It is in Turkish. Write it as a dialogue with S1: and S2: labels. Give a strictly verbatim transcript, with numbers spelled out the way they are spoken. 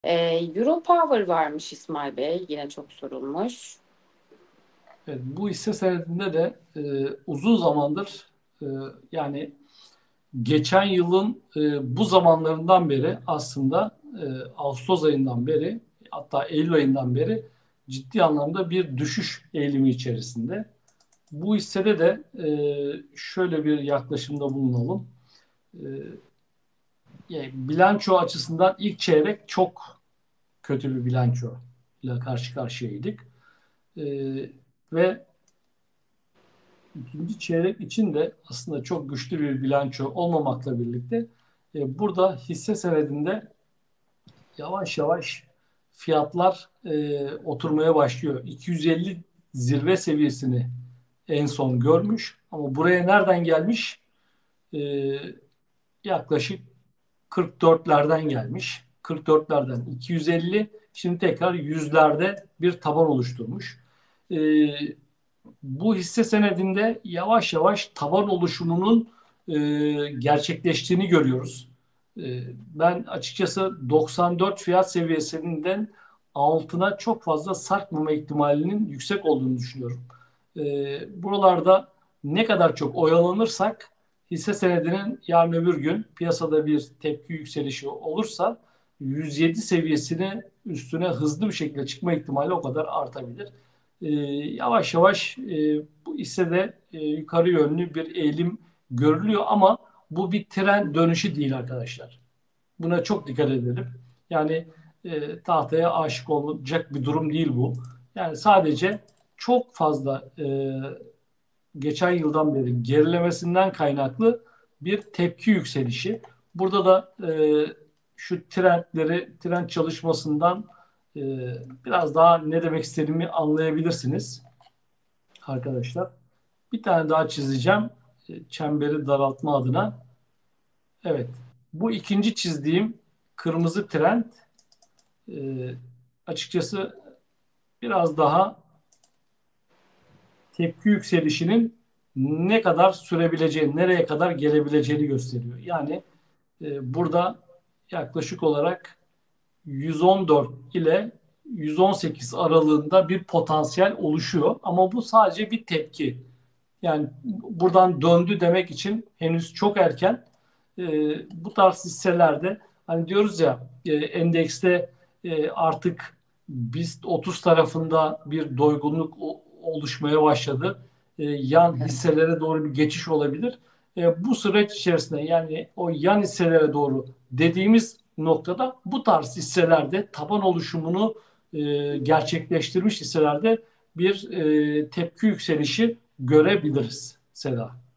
S1: Ee, Europower varmış İsmail Bey. Yine çok sorulmuş.
S2: Evet, bu hisse senedinde de e, uzun zamandır e, yani geçen yılın e, bu zamanlarından beri aslında e, Ağustos ayından beri hatta Eylül ayından beri ciddi anlamda bir düşüş eğilimi içerisinde. Bu hissede de e, şöyle bir yaklaşımda bulunalım. E, Yani bilanço açısından ilk çeyrek çok kötü bir bilanço ile karşı karşıyaydık. E, Ve ikinci çeyrek için de aslında çok güçlü bir bilanço olmamakla birlikte e, burada hisse senedinde yavaş yavaş fiyatlar e, oturmaya başlıyor. iki yüz elli zirve seviyesini en son görmüş ama buraya nereden gelmiş? E, Yaklaşık kırk dörtlerden gelmiş. kırk dörtlerden iki yüz elli, şimdi tekrar yüzlerde bir taban oluşturmuş. E, Bu hisse senedinde yavaş yavaş taban oluşumunun e, gerçekleştiğini görüyoruz. E, Ben açıkçası doksan dört fiyat seviyesinden altına çok fazla sarkmama ihtimalinin yüksek olduğunu düşünüyorum. E, Buralarda ne kadar çok oyalanırsak hisse senedinin yarın öbür gün piyasada bir tepki yükselişi olursa yüz yedi seviyesine üstüne hızlı bir şekilde çıkma ihtimali o kadar artabilir. E, Yavaş yavaş e, bu hissede e, yukarı yönlü bir eğilim görülüyor ama bu bir tren dönüşü değil arkadaşlar. Buna çok dikkat edelim. Yani e, tahtaya aşık olacak bir durum değil bu. Yani sadece çok fazla e, geçen yıldan beri gerilemesinden kaynaklı bir tepki yükselişi. Burada da e, şu trendleri, trend çalışmasından e, biraz daha ne demek istediğimi anlayabilirsiniz arkadaşlar. Bir tane daha çizeceğim. E, Çemberi daraltma adına. Evet. Bu ikinci çizdiğim kırmızı trend e, açıkçası biraz daha tepki yükselişinin ne kadar sürebileceğini, nereye kadar gelebileceğini gösteriyor. Yani e, burada yaklaşık olarak yüz on dört ile yüz on sekiz aralığında bir potansiyel oluşuyor. Ama bu sadece bir tepki. Yani buradan döndü demek için henüz çok erken. E, Bu tarz hisselerde hani diyoruz ya e, endekste e, artık BIST otuz tarafında bir doygunluk oluşmaya başladı. E, yan hisselere doğru bir geçiş olabilir. E, bu süreç içerisinde yani o yan hisselere doğru dediğimiz noktada bu tarz hisselerde taban oluşumunu e, gerçekleştirmiş hisselerde bir e, tepki yükselişi görebiliriz Seda.